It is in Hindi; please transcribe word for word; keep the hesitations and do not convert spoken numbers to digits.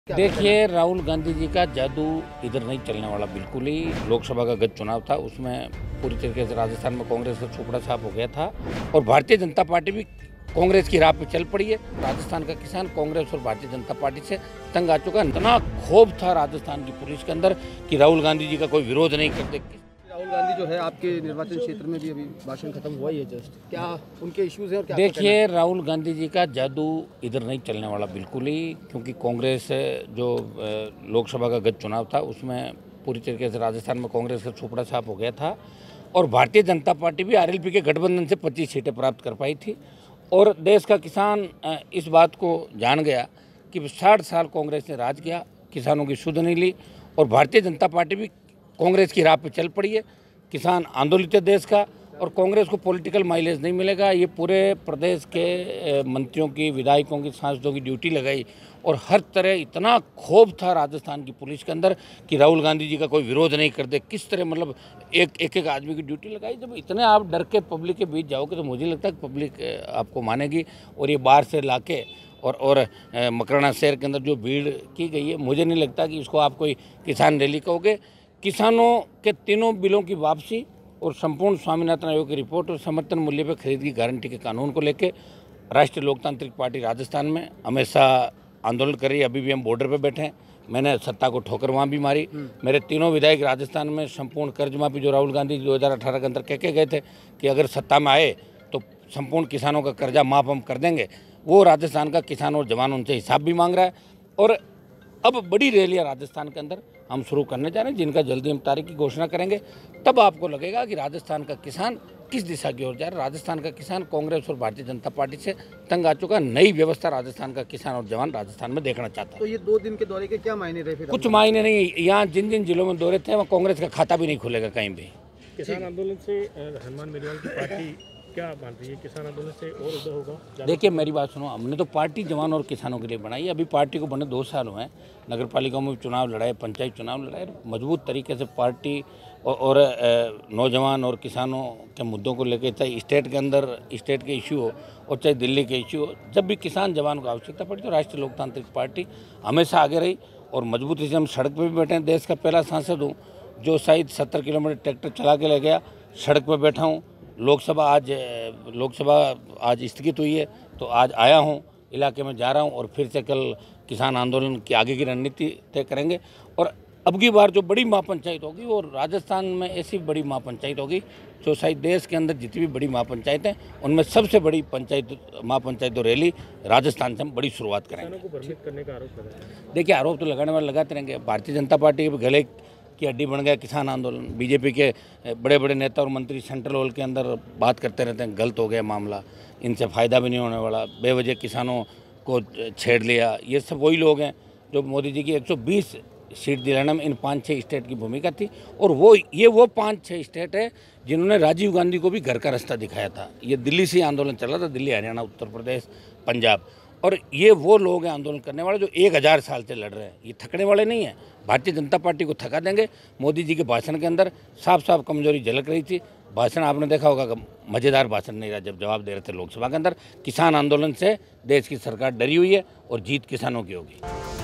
देखिए, राहुल गांधी जी का जादू इधर नहीं चलने वाला बिल्कुल ही। लोकसभा का गत चुनाव था, उसमें पूरी तरीके से राजस्थान में कांग्रेस का छोपड़ा साफ हो गया था और भारतीय जनता पार्टी भी कांग्रेस की राह पे चल पड़ी है। राजस्थान का किसान कांग्रेस और भारतीय जनता पार्टी से तंग आ चुका है। इतना क्षोभ था राजस्थान की पुलिस के अंदर कि राहुल गांधी जी का कोई विरोध नहीं करते। राहुल गांधी जो है आपके निर्वाचन क्षेत्र में भी अभी भाषण खत्म हुआ ही है जस्ट, क्या उनके इश्यूज हैं और क्या? देखिए, राहुल गांधी जी का जादू इधर नहीं चलने वाला बिल्कुल ही, क्योंकि कांग्रेस जो लोकसभा का गत चुनाव था उसमें पूरी तरीके से राजस्थान में कांग्रेस का छोपड़ा साफ हो गया था और भारतीय जनता पार्टी भी आरएलपी के गठबंधन से पच्चीस सीटें प्राप्त कर पाई थी। और देश का किसान इस बात को जान गया कि साठ साल कांग्रेस ने राज किया, किसानों की सुध नहीं ली और भारतीय जनता पार्टी भी कांग्रेस की राह पे चल पड़ी है। किसान आंदोलित है देश का और कांग्रेस को पॉलिटिकल माइलेज नहीं मिलेगा। ये पूरे प्रदेश के मंत्रियों की, विधायकों की, सांसदों की ड्यूटी लगाई और हर तरह इतना क्षोभ था राजस्थान की पुलिस के अंदर कि राहुल गांधी जी का कोई विरोध नहीं करते। किस तरह मतलब एक एक एक आदमी की ड्यूटी लगाई। जब इतने आप डर के पब्लिक के बीच जाओगे तो मुझे लगता है कि पब्लिक आपको मानेगी। और ये बाहर से लाके और और मकराना शहर के अंदर जो भीड़ की गई है, मुझे नहीं लगता कि इसको आप कोई किसान रैली कहोगे। किसानों के तीनों बिलों की वापसी और संपूर्ण स्वामीनाथन आयोग की रिपोर्ट और समर्थन मूल्य पर खरीद की गारंटी के कानून को लेकर राष्ट्रीय लोकतांत्रिक पार्टी राजस्थान में हमेशा आंदोलन कर रही है। अभी भी हम बॉर्डर पर बैठे हैं। मैंने सत्ता को ठोकर वहाँ भी मारी। मेरे तीनों विधायक राजस्थान में संपूर्ण कर्ज माफी जो राहुल गांधी दो हज़ार अठारह के अंदर कह के गए थे कि अगर सत्ता में आए तो संपूर्ण किसानों का कर्जा माफ हम कर देंगे, वो राजस्थान का किसान और जवान उनसे हिसाब भी मांग रहा है। और अब बड़ी रैलियाँ राजस्थान के अंदर हम शुरू करने जा रहे हैं, जिनका जल्दी हम तारीख की घोषणा करेंगे। तब आपको लगेगा कि राजस्थान का किसान किस दिशा की ओर जा रहा है। राजस्थान का किसान कांग्रेस और भारतीय जनता पार्टी से तंग आ चुका है। नई व्यवस्था राजस्थान का किसान और जवान राजस्थान में देखना चाहता है। तो ये दो दिन के दौरे के क्या मायने रहे? कुछ मायने नहीं। यहाँ जिन जिन जिलों में दौरे थे वहाँ कांग्रेस का खाता भी नहीं खुलेगा कहीं भी। किसान आंदोलन से हनुमान मेघवाल की पार्टी क्या मान रही है? किसान आंदोलन से और उधर होगा? देखिए, मेरी बात सुनो। हमने तो पार्टी जवान और किसानों के लिए बनाई है। अभी पार्टी को बने दो साल हुए हैं। नगर पालिकाओं में चुनाव लड़ाए, पंचायत चुनाव लड़ाए। मजबूत तरीके से पार्टी और, और नौजवान और किसानों के मुद्दों को लेकर, चाहे स्टेट के अंदर स्टेट के इश्यू हो और चाहे दिल्ली के इश्यू हो, जब भी किसान जवान को आवश्यकता पड़ी तो राष्ट्रीय लोकतांत्रिक पार्टी हमेशा आगे रही और मजबूती से हम सड़क पर भी बैठे हैं। देश का पहला सांसद हूँ जो शायद सत्तर किलोमीटर ट्रैक्टर चला के ले गया। सड़क पर बैठा हूँ। लोकसभा आज लोकसभा आज स्थगित हुई है तो आज आया हूँ, इलाके में जा रहा हूँ और फिर से कल किसान आंदोलन की आगे की रणनीति तय करेंगे। और अब की बार जो बड़ी महापंचायत होगी वो राजस्थान में ऐसी बड़ी महापंचायत होगी जो शायद देश के अंदर जितनी भी बड़ी महापंचायतें उनमें सबसे बड़ी पंचायत महापंचायत रैली राजस्थान से हम बड़ी शुरुआत करेंगे। को भ्रमित करने का आरोप लगा है। देखिए, आरोप तो लगाने वाले लगाते रहेंगे। भारतीय जनता पार्टी के गले की हड्डी बन गया किसान आंदोलन। बीजेपी के बड़े बड़े नेता और मंत्री सेंट्रल हॉल के अंदर बात करते रहते हैं, गलत हो गया मामला, इनसे फ़ायदा भी नहीं होने वाला, बेवजह किसानों को छेड़ लिया। ये सब वही लोग हैं जो मोदी जी की एक सौ बीस सीट दिलाने में इन पाँच छः स्टेट की भूमिका थी। और वो ये वो पाँच छः स्टेट है जिन्होंने राजीव गांधी को भी घर का रास्ता दिखाया था। ये दिल्ली से आंदोलन चला था, दिल्ली, हरियाणा, उत्तर प्रदेश, पंजाब। और ये वो लोग हैं आंदोलन करने वाले जो एक हज़ार साल से लड़ रहे हैं। ये थकने वाले नहीं हैं। भारतीय जनता पार्टी को थका देंगे। मोदी जी के भाषण के अंदर साफ साफ कमजोरी झलक रही थी। भाषण आपने देखा होगा कि मज़ेदार भाषण नहीं रहा जब जवाब दे रहे थे लोकसभा के अंदर। किसान आंदोलन से देश की सरकार डरी हुई है और जीत किसानों की होगी।